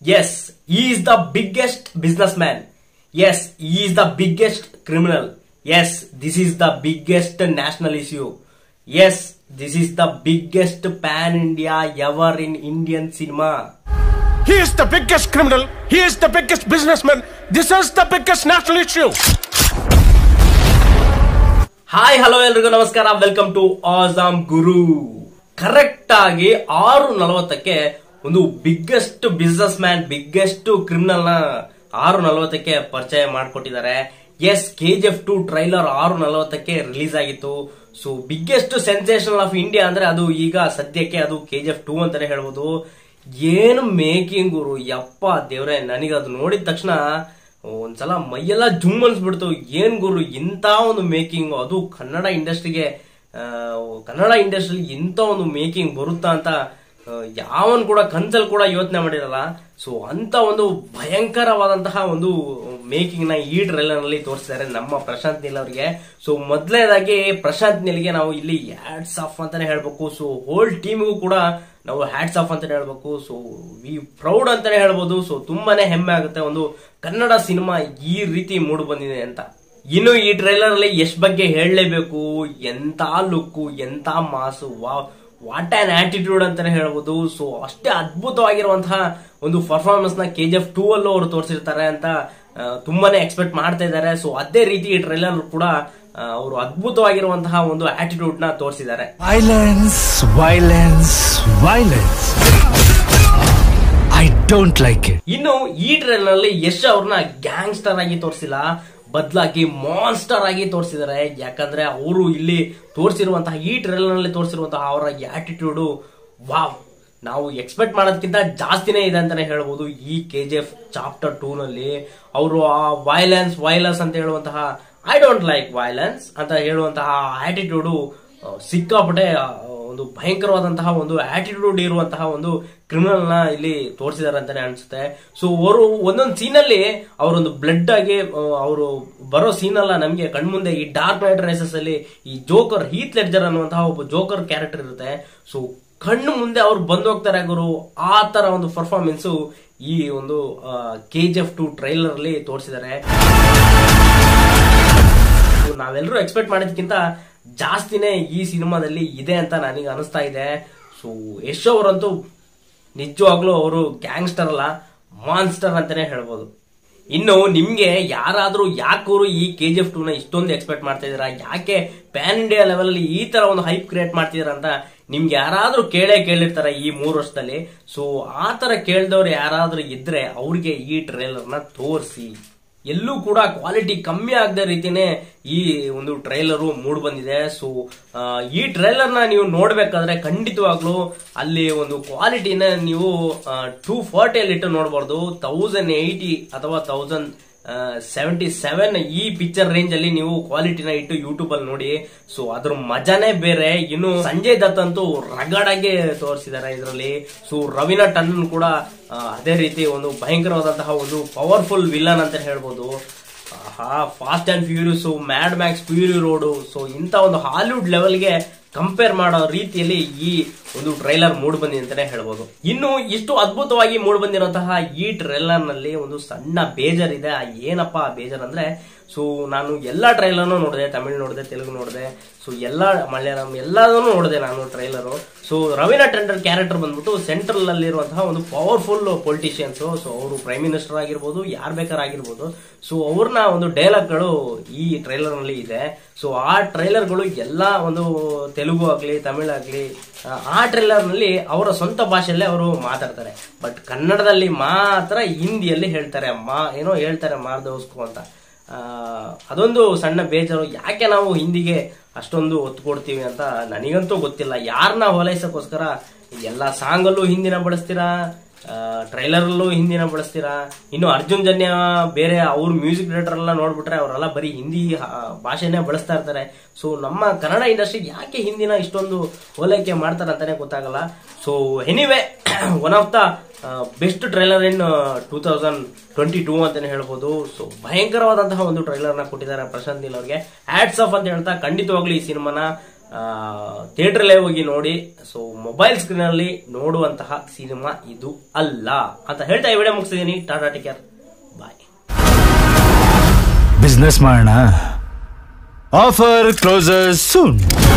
Yes, he is the biggest businessman. Yes, he is the biggest criminal. Yes, this is the biggest national issue. Yes, this is the biggest pan-India ever in Indian cinema. He is the biggest criminal. He is the biggest businessman. This is the biggest national issue. Hi, hello, ಎಲ್ರಿಗೂ ನಮಸ್ಕಾರ. Welcome to awesome Guru. Correct ಆಗಿ 6:40ಕ್ಕೆ ಒಂದು biggest businessman, biggest criminal ನ 6:40ಕ್ಕೆ ಪರಿಚಯ ಮಾಡಿಕೊಟ್ಟಿದ್ದಾರೆ. Yes, KGF2 trailer 6:40ಕ್ಕೆ ರಿಲೀಸ್ ಆಗಿತ್ತು. So biggest sensation of India ಅಂದ್ರೆ ಅದು ಈಗ ಸದ್ಯಕ್ಕೆ ಅದು KGF2 ಅಂತಾನೆ ಹೇಳ್ಬೋದು. ಏನು ಮೇಕಿಂಗ್ ಗುರು, ಯಪ್ಪ ದೇವ್ರೆ, ನನಗದು ನೋಡಿದ ತಕ್ಷಣ ಒಂದ್ಸಲ ಮೈಯೆಲ್ಲ ಜುಮ್ ಅನ್ಸ್ಬಿಡ್ತು. ಏನ್ ಗುರು, ಇಂತ ಒಂದು ಮೇಕಿಂಗ್, ಅದು ಕನ್ನಡ ಇಂಡಸ್ಟ್ರಿಗೆ ಇಂತ ಒಂದು ಮೇಕಿಂಗ್ ಬರುತ್ತಾ ಅಂತ ಯಾವನ್ ಕೂಡ ಕನ್ಸಲ್ ಕೂಡ ಯೋಚನೆ ಮಾಡಿರಲ್ಲ. ಸೊ ಅಂತ ಒಂದು ಭಯಂಕರವಾದಂತಹ ಒಂದು ಮೇಕಿಂಗ್ ನ ಈ ಟ್ರೈಲರ್ ನಲ್ಲಿ ತೋರಿಸಿದ್ದಾರೆ ನಮ್ಮ ಪ್ರಶಾಂತ್ ನೀಲ್ ಅವರಿಗೆ. ಸೊ ಮೊದಲನೇದಾಗಿ ಪ್ರಶಾಂತ್ ನೀಲ್ಗೆ ನಾವು ಇಲ್ಲಿ ಹ್ಯಾಟ್ಸ್ ಆಫ್ ಅಂತಾನೆ ಹೇಳ್ಬೇಕು. ಸೊ ಹೋಲ್ ಟೀಮ್ಗೂ ಕೂಡ ನಾವು ಹ್ಯಾಟ್ಸ್ ಆಫ್ ಅಂತಾನೆ ಹೇಳ್ಬೇಕು. ಸೊ ವಿ ಪ್ರೌಡ್ ಅಂತಾನೆ ಹೇಳ್ಬೋದು. ಸೊ ತುಂಬಾನೇ ಹೆಮ್ಮೆ ಆಗುತ್ತೆ, ಒಂದು ಕನ್ನಡ ಸಿನಿಮಾ ಈ ರೀತಿ ಮೂಡ್ ಬಂದಿದೆ ಅಂತ. ಇನ್ನು ಈ ಟ್ರೈಲರ್ ಅಲ್ಲಿ ಯಶ್ ಬಗ್ಗೆ ಹೇಳಲೇಬೇಕು. ಎಂತ ಲುಕ್, ಎಂತ ಮಾಸು, ವಾಟ್ ಆನ್ ಆಟಿಟ್ಯೂಡ್ ಅಂತಾನೆ ಹೇಳ್ಬೋದು. ಸೊ ಅಷ್ಟೇ ಅದ್ಭುತವಾಗಿರುವಂತಹ ಒಂದು ಪರ್ಫಾರ್ಮೆನ್ಸ್ ನ KGF2 ಅಲ್ಲೂ ಅವರು ತೋರಿಸಿರ್ತಾರೆ ಅಂತ ತುಂಬಾನೇ ಎಕ್ಸ್ಪೆಕ್ಟ್ ಮಾಡ್ತಾ ಇದ್ದಾರೆ. ಸೊ ಅದೇ ರೀತಿ ಈ ಟ್ರೈಲರ್ ಕೂಡ ಅವರು ಅದ್ಭುತವಾಗಿರುವಂತಹ ಒಂದು ಆಟಿಟ್ಯೂಡ್ ನ ತೋರಿಸಿದ್ದಾರೆ. Violence violence violence, I don't like it. ಇನ್ನು ಈ ಟ್ರೈಲರ್ ನಲ್ಲಿ ಯಶ್ ಅವ್ರನ್ನ ಗ್ಯಾಂಗ್ಸ್ಟರ್ ಆಗಿ ತೋರಿಸಿಲ್ಲ, ಬದಲಾಗಿ ಮಾನ್ಸ್ಟರ್ ಆಗಿ ತೋರಿಸಿದ್ದಾರೆ. ಯಾಕಂದ್ರೆ ಅವರು ಇಲ್ಲಿ ತೋರಿಸಿರುವಂತಹ, ಈ ಟ್ರೈಲರ್ ನಲ್ಲಿ ತೋರಿಸಿರುವಂತಹ ಅವರ ಆಟಿಟ್ಯೂಡ್, ವಾವ್, ನಾವು ಎಕ್ಸ್ಪೆಕ್ಟ್ ಮಾಡೋದಕ್ಕಿಂತ ಜಾಸ್ತಿನೇ ಇದೆ ಅಂತಾನೆ ಹೇಳ್ಬೋದು. ಈ KGF ಚಾಪ್ಟರ್ 2 ನಲ್ಲಿ ಅವರು ಆ ವೈಲೆನ್ಸ್ ಅಂತ ಹೇಳುವಂತಹ, ಐ ಡೋಂಟ್ ಲೈಕ್ ವೈಲೆನ್ಸ್ ಅಂತ ಹೇಳುವಂತಹ ಆಟಿಟ್ಯೂಡ್ ಸಿಕ್ಕಾಪಟ್ಟೆ ಒಂದು ಭಯಂಕರವಾದಂತಹ ಒಂದು ಆಟಿಟ್ಯೂಡ್ ಇರುವಂತಹ ಒಂದು ಕ್ರಿಮಿನಲ್ ನ ಇಲ್ಲಿ ತೋರಿಸಿದಾರೆ ಅಂತಾನೆ ಅನ್ಸುತ್ತೆ. ಸೊ ಅವರು ಒಂದೊಂದು ಸೀನ್ ಅಲ್ಲಿ ಅವರೊಂದು ಬ್ಲಡ್ ಆಗಿ ಅವರು ಬರೋ ಸೀನ್ ಅಲ್ಲ, ನಮ್ಗೆ ಕಣ್ಮುಂದೆ ಈ ಡಾರ್ಕ್ ನೈಟ್ ರೈಸಸ್ ಅಲ್ಲಿ ಈ ಜೋಕರ್, ಹೀತ್ ಲೆಡ್ಜರ್ ಅನ್ನುವಂತಹ ಒಬ್ಬ ಜೋಕರ್ ಕ್ಯಾರೆಕ್ಟರ್ ಇರುತ್ತೆ. ಸೊ ಕಣ್ಣು ಮುಂದೆ ಅವ್ರು ಬಂದು ಹೋಗ್ತಾರೆ ಗುರು. ಆ ತರ ಒಂದು ಪರ್ಫಾರ್ಮೆನ್ಸ್ ಈ ಒಂದು KGF2 ಟ್ರೈಲರ್ ಅಲ್ಲಿ ತೋರಿಸಿದ್ದಾರೆ. ನಾವೆಲ್ಲರೂ ಎಕ್ಸ್ಪೆಕ್ಟ್ ಮಾಡೋದಕ್ಕಿಂತ ಜಾಸ್ತಿನೇ ಈ ಸಿನಿಮಾದಲ್ಲಿ ಇದೆ ಅಂತ ನನಗೆ ಅನಿಸ್ತಾ ಇದೆ. ಸೊ ಯಶ್ ಅವರಂತೂ ನಿಜವಾಗ್ಲೂ ಅವರು ಗ್ಯಾಂಗ್ಸ್ಟರ್ ಅಲ್ಲ, ಮಾನ್ಸ್ಟರ್ ಅಂತಾನೆ ಹೇಳ್ಬೋದು. ಇನ್ನು ನಿಮ್ಗೆ ಯಾರಾದ್ರೂ ಯಾಕೂರು ಈ KGF2 ನ ಇಷ್ಟೊಂದು ಎಕ್ಸ್ಪೆಕ್ಟ್ ಮಾಡ್ತಾ ಇದೀರಾ, ಯಾಕೆ ಪ್ಯಾನ್ ಇಂಡಿಯಾ ಲೆವೆಲ್ ಅಲ್ಲಿ ಈ ತರ ಒಂದು ಹೈಪ್ ಕ್ರಿಯೇಟ್ ಮಾಡ್ತಿದಾರ ಅಂತ ನಿಮ್ಗೆ ಯಾರಾದ್ರೂ ಕೇಳಿರ್ತಾರೆ ಈ 3 ವರ್ಷದಲ್ಲಿ. ಸೊ ಆ ತರ ಕೇಳಿದವ್ರು ಯಾರಾದ್ರೂ ಇದ್ರೆ ಅವ್ರಿಗೆ ಈ ಟ್ರೈಲರ್ ನ ತೋರಿಸಿ. ಎಲ್ಲೂ ಕೂಡ ಕ್ವಾಲಿಟಿ ಕಮ್ಮಿ ಆಗದ ರೀತಿನೇ ಈ ಒಂದು ಟ್ರೈಲರು ಮೂಡ್ ಬಂದಿದೆ. ಸೊ ಈ ಟ್ರೈಲರ್ ನ ನೀವು ನೋಡ್ಬೇಕಾದ್ರೆ ಖಂಡಿತವಾಗ್ಲೂ ಅಲ್ಲಿ ಒಂದು ಕ್ವಾಲಿಟಿನ ನೀವು 240 ಅಲ್ಲಿ ಇಟ್ಟು ನೋಡಬಾರ್ದು. 1080 ಅಥವಾ 1077 ಈ ಪಿಕ್ಚರ್ ರೇಂಜ್ ಅಲ್ಲಿ ನೀವು ಕ್ವಾಲಿಟಿನ ಇಟ್ಟು ಯೂಟ್ಯೂಬ್ ಅಲ್ಲಿ ನೋಡಿ. ಸೊ ಅದ್ರ ಮಜಾನೇ ಬೇರೆ. ಇನ್ನು ಸಂಜಯ್ ದತ್ ಅಂತೂ ರಗಡಾಗಿ ತೋರಿಸಿದ್ದಾರೆ ಇದರಲ್ಲಿ. ಸೊ ರವೀನಾ ಟಂಡನ್ ಕೂಡ ಅದೇ ರೀತಿ ಒಂದು ಭಯಂಕರವಾದಂತಹ ಒಂದು ಪವರ್ಫುಲ್ ವಿಲನ್ ಅಂತ ಹೇಳ್ಬೋದು. Fast and furious, mad max, fury road, so ಇಂತ ಒಂದು ಹಾಲಿವುಡ್ ಲೆವೆಲ್ಗೆ ಕಂಪೇರ್ ಮಾಡೋ ರೀತಿಯಲ್ಲಿ ಈ ಒಂದು ಟ್ರೈಲರ್ ಮೂಡ್ ಬಂದಿದೆ ಅಂತಾನೆ ಹೇಳ್ಬೋದು. ಇನ್ನು ಇಷ್ಟು ಅದ್ಭುತವಾಗಿ ಮೂಡ್ ಬಂದಿರುವಂತಹ ಈ ಟ್ರೈಲರ್ ನಲ್ಲಿ ಒಂದು ಸಣ್ಣ ಬೇಜಾರ್ ಇದೆ. ಏನಪ್ಪಾ ಬೇಜಾರ್ ಅಂದ್ರೆ, ಸೊ ನಾನು ಎಲ್ಲಾ ಟ್ರೈಲರ್ನು ನೋಡಿದೆ, ತಮಿಳ್ ನೋಡಿದೆ, ತೆಲುಗು ನೋಡಿದೆ, ಸೊ ಎಲ್ಲಾ ಮಲಯಾಳಂ ಎಲ್ಲದನ್ನು ನೋಡಿದೆ ನಾನು trailer. So Raveena Tandon character ಬಂದ್ಬಿಟ್ಟು ಸೆಂಟ್ರಲ್ ಅಲ್ಲಿರುವಂತಹ ಒಂದು ಪವರ್ಫುಲ್ ಪೊಲಿಟಿಷಿಯನ್ಸ್. ಸೊ ಅವರು ಪ್ರೈಮ್ ಮಿನಿಸ್ಟರ್ ಆಗಿರ್ಬೋದು, ಯಾರ್ ಬೇಕಾಗಿರ್ಬೋದು. ಸೊ ಅವ್ರನ್ನ ಒಂದು ಡೈಲಾಗ್ಗಳು ಈ ಟ್ರೈಲರ್ ನಲ್ಲಿ ಇದೆ. ಸೊ ಆ ಟ್ರೈಲರ್ಗಳು ಎಲ್ಲಾ ಒಂದು ತೆಲುಗು ಆಗ್ಲಿ, ತಮಿಳ್ ಆಗ್ಲಿ, ಆ ಟ್ರೈಲರ್ ನಲ್ಲಿ ಅವರ ಸ್ವಂತ ಭಾಷೆಯಲ್ಲೇ ಅವರು ಮಾತಾಡ್ತಾರೆ. ಬಟ್ ಕನ್ನಡದಲ್ಲಿ ಮಾತ್ರ ಹಿಂದಿಯಲ್ಲಿ ಹೇಳ್ತಾರೆ, ಏನೋ ಹೇಳ್ತಾರೆ ಮಾರ್ದೋಸ್ಕೋ ಅಂತ. ಅದೊಂದು ಸಣ್ಣ ಬೇಜಾರು. ಯಾಕೆ ನಾವು ಹಿಂದಿಗೆ ಅಷ್ಟೊಂದು ಒತ್ತು ಕೊಡ್ತೀವಿ ಅಂತ ನನಗಂತೂ ಗೊತ್ತಿಲ್ಲ. ಯಾರನ್ನ ಹೊಲೈಸಕ್ಕೋಸ್ಕರ ಎಲ್ಲಾ ಸಾಂಗ್ ಅಲ್ಲೂ ಹಿಂದಿನ ಬಳಸ್ತೀರಾ, ಟ್ರೈಲರ್ ಅಲ್ಲೂ ಹಿಂದಿನ ಬಳಸ್ತೀರಾ. ಇನ್ನು ಅರ್ಜುನ್ ಜನ್ಯ ಬೇರೆ ಅವ್ರ ಮ್ಯೂಸಿಕ್ ಡೈರೆಕ್ಟರ್ ಎಲ್ಲ ನೋಡ್ಬಿಟ್ರೆ ಅವರೆಲ್ಲ ಬರೀ ಹಿಂದಿ ಭಾಷೆನೇ ಬಳಸ್ತಾ ಇರ್ತಾರೆ. ಸೊ ನಮ್ಮ ಕನ್ನಡ ಇಂಡಸ್ಟ್ರಿ ಯಾಕೆ ಹಿಂದಿನ ಇಷ್ಟೊಂದು ಹೋಲೈಕೆ ಮಾಡ್ತಾರೆ ಅಂತಾನೆ ಗೊತ್ತಾಗಲ್ಲ. So anyway, one of the best trailer in 2022 ಅಂತಾನೆ ಹೇಳ್ಬೋದು. ಸೊ ಭಯಂಕರವಾದಂತಹ ಒಂದು ಟ್ರೈಲರ್ ನ ಕೊಟ್ಟಿದ್ದಾರೆ ಪ್ರಶಾಂತ್ ನೀಲ್ ಅವ್ರಿಗೆ. ಹ್ಯಾಟ್ಸ್ ಆಫ್ ಅಂತ ಹೇಳ್ತಾ ಖಂಡಿತವಾಗ್ಲೂ ಈ ಸಿನಿಮಾನ ಥಿಯೇಟರ್ಲೇ ಹೋಗಿ ನೋಡಿ. ಸೊ ಮೊಬೈಲ್ ಸ್ಕ್ರೀನ್ ಅಲ್ಲಿ ನೋಡುವಂತಹ ಸಿನಿಮಾ ಇದು ಅಲ್ಲ ಅಂತ ಹೇಳ್ತಾ ಈ ವಿಡಿಯೋ ಮುಗಿಸಿದೀನಿ. Tata, take care, bye. Business ಮಾಡೋಣ. Offer closes soon.